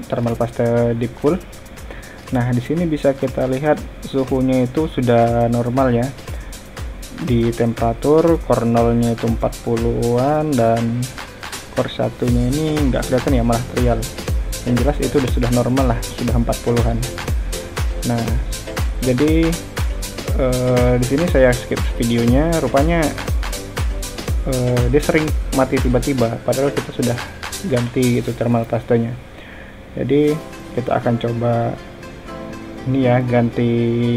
thermal paste deep cool. Nah, di sini bisa kita lihat suhunya itu sudah normal ya. Di temperatur core 0-nya itu 40-an dan core 1-nya ini nggak kelihatan ya, malah trial. Yang jelas itu sudah normal lah, sudah 40-an. Nah, jadi di sini saya skip videonya, rupanya dia sering mati tiba-tiba padahal kita sudah ganti gitu thermal pastenya. Jadi kita akan coba ini ya, ganti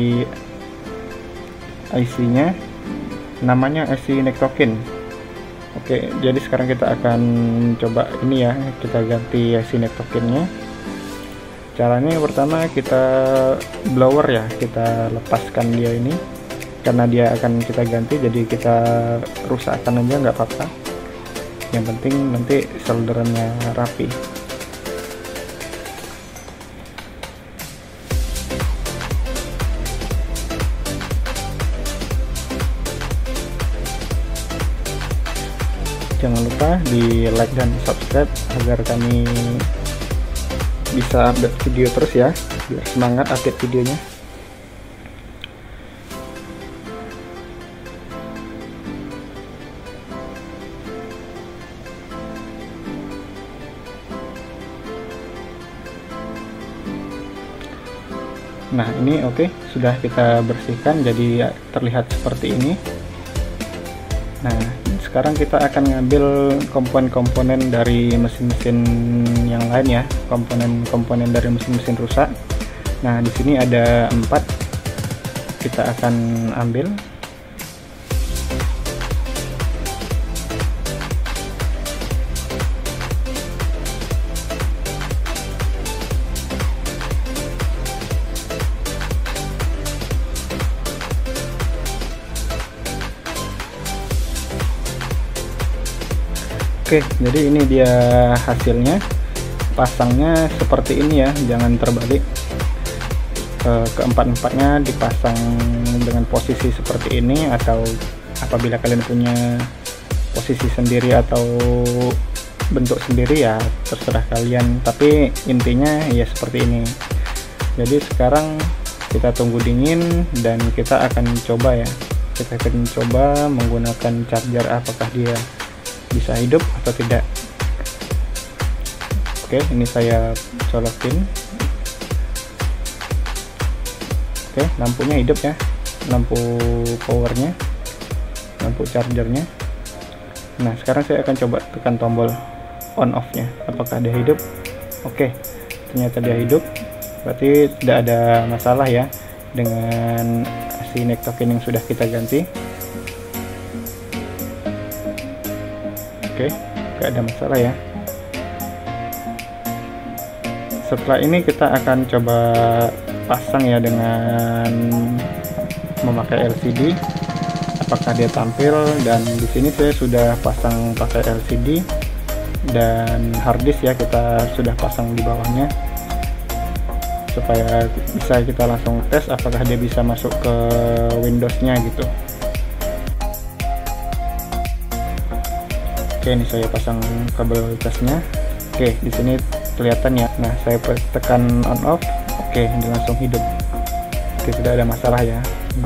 IC-nya, namanya IC Nectokin. Oke, jadi sekarang kita akan coba ini ya, kita ganti IC Nectokinnya. Caranya yang pertama kita blower ya, kita lepaskan dia ini karena dia akan kita ganti, jadi kita rusakkan aja nggak apa-apa. Yang penting nanti solderannya rapi. Jangan lupa di like dan subscribe agar kami bisa update video terus ya, biar semangat update videonya. Nah, ini oke, sudah kita bersihkan jadi terlihat seperti ini. Nah, sekarang kita akan ngambil komponen-komponen dari mesin-mesin yang lain ya, komponen-komponen dari mesin-mesin rusak. Nah, di sini ada 4, kita akan ambil. Oke, jadi ini dia hasilnya. Pasangnya seperti ini ya, jangan terbalik. Keempat-empatnya dipasang dengan posisi seperti ini, atau apabila kalian punya posisi sendiri atau bentuk sendiri ya terserah kalian, tapi intinya ya seperti ini. Jadi sekarang kita tunggu dingin dan kita akan coba ya, kita akan coba menggunakan charger apakah dia bisa hidup atau tidak. Oke, ini saya colokin. Oke, lampunya hidup ya, lampu powernya, lampu chargernya. Nah, sekarang saya akan coba tekan tombol on off nya, apakah dia hidup. Oke, ternyata dia hidup, berarti tidak ada masalah ya dengan si Nectokin yang sudah kita ganti. Oke, gak ada masalah ya. Setelah ini kita akan coba pasang ya dengan memakai LCD, apakah dia tampil. Dan di sini saya sudah pasang pakai LCD dan harddisk ya, kita sudah pasang di bawahnya supaya bisa kita langsung tes apakah dia bisa masuk ke Windows-nya gitu. Oke, ini saya pasang kabel tesnya. Oke, di sini kelihatan ya. Nah, saya tekan on off. Oke, ini langsung hidup. Oke, tidak ada masalah ya.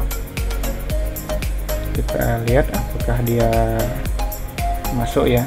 Kita lihat apakah dia masuk ya.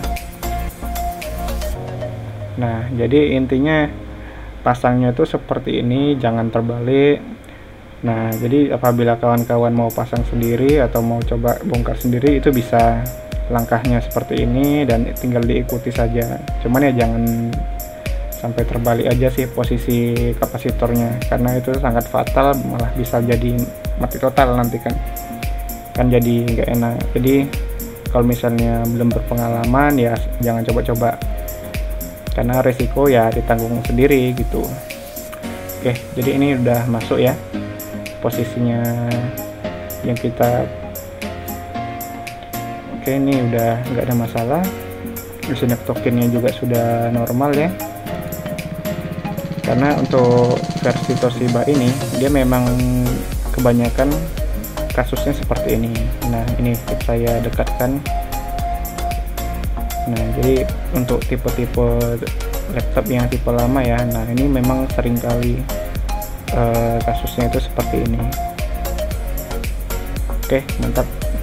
Nah, jadi intinya pasangnya itu seperti ini, jangan terbalik. Nah, jadi apabila kawan-kawan mau pasang sendiri atau mau coba bongkar sendiri, itu bisa langkahnya seperti ini dan tinggal diikuti saja. Cuman ya jangan sampai terbalik aja sih posisi kapasitornya, karena itu sangat fatal, malah bisa jadi mati total nanti kan jadi nggak enak. Jadi kalau misalnya belum berpengalaman ya jangan coba-coba, karena resiko ya ditanggung sendiri gitu. Oke, jadi ini udah masuk ya posisinya yang kita. Oke, ini udah nggak ada masalah. IC Nectokinnya juga sudah normal ya, karena untuk versi Toshiba ini dia memang kebanyakan kasusnya seperti ini. Nah, ini saya dekatkan. Nah, jadi untuk tipe-tipe laptop yang tipe lama ya. Nah ini memang sering kali kasusnya itu seperti ini. Oke, mantap.